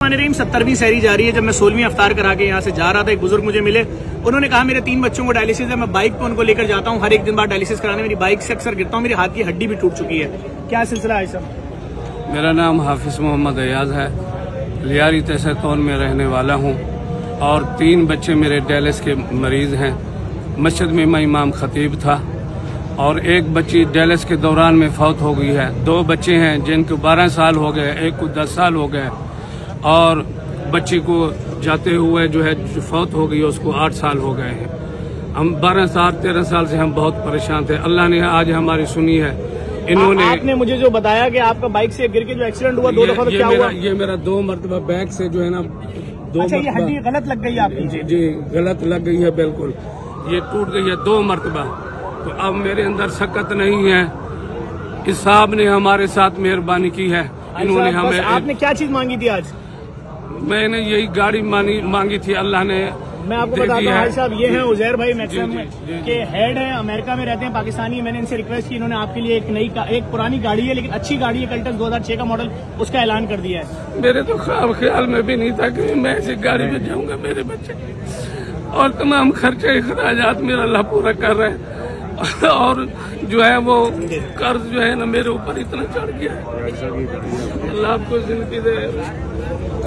रहीम 70वीं सहरी जा रही है। जब मैं 16वीं अफ्तार करा के यहाँ से जा रहा था, एक बुजुर्ग मुझे मिले। उन्होंने कहा मेरे 3 बच्चों को डायलिसिस है, मैं बाइक पे उनको लेकर जाता हूँ, हर एक दिन बाद डायलिसिस कराने। मेरी बाइक से अक्सर गिरता हूँ, मेरी हाथ की हड्डी भी टूट चुकी है। क्या सिलसिला है सर? मेरा नाम हाफिज मोहम्मद अयाज है, लियारी तहसील में रहने वाला हूँ और 3 बच्चे मेरे डायलिसिस के मरीज हैं। मस्जिद में मैं इमाम खतीब था और एक बच्ची डायलिसिस के दौरान में फौत हो गई है। 2 बच्चे हैं जिनको 12 साल हो गए, एक को 10 साल हो गए और बच्ची को जाते हुए जो है जो फौत हो गई उसको 8 साल हो गए हैं। हम 12 साल 13 साल से हम बहुत परेशान थे। अल्लाह ने आज हमारी सुनी है। इन्होंने आपने मुझे जो बताया कि आपका बाइक से गिर के जो एक्सीडेंट हुआ 2 दफा, तो क्या हुआ? ये मेरा 2 मरतबा बैग से जो है ना 2 अच्छा, ये हड्डी गलत लग गई है आपकी? जी गलत लग गई है, बिल्कुल ये टूट गई है 2 मरतबा। तो अब मेरे अंदर सकत नहीं है। इस साहब ने हमारे साथ मेहरबानी की है। इन्होंने हमें, आपने क्या चीज मांगी थी आज? मैंने यही गाड़ी मांगी थी, अल्लाह ने मैं आपको बताता हूँ भाई साहब, ये हैं उजैर भाई मैक्सिमम के हेड हैं, अमेरिका में रहते हैं, पाकिस्तानी। मैंने इनसे रिक्वेस्ट की, इन्होंने आपके लिए एक पुरानी गाड़ी है लेकिन अच्छी गाड़ी है, कल्टस 2006 का मॉडल, उसका ऐलान कर दिया है। मेरे तो ख्याल में भी नहीं था कि मैं ऐसी गाड़ी में जाऊंगा। मेरे बच्चे और तमाम खर्चे अखराजात मेरा अल्लाह पूरा कर रहे हैं और जो है वो कर्ज जो है ना मेरे ऊपर इतना चढ़ गया है। अल्लाह आपको जिंदगी दे।